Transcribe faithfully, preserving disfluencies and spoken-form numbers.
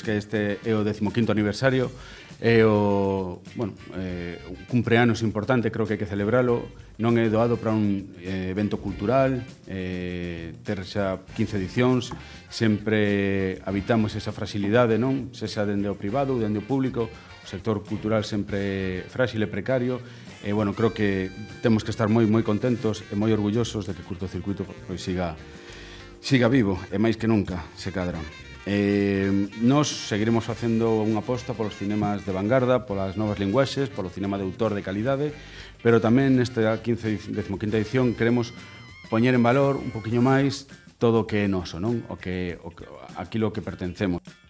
que este é o décimo quinto aniversario, é o, bueno, eh, un cumpleanos importante, creo que hai que celebralo, non é doado para un eh, evento cultural, eh, ter xa quince edicións, sempre habitamos esa fragilidade, non? Sexa dende o privado ou dende o público, o sector cultural sempre frágil e precario, e, bueno, creo que temos que estar moi, moi contentos e moi orgullosos de que Curtocircuito pois, siga, siga vivo, e máis que nunca, se cadra. Eh, nos seguiremos facendo unha aposta polos cinemas de vanguarda, polas novas linguaxes, polo cinema de autor de calidade, pero tamén nesta décimo quinta edición queremos poñer en valor un poquinho máis todo o que é noso, non? O que, o que, aquilo que pertencemos.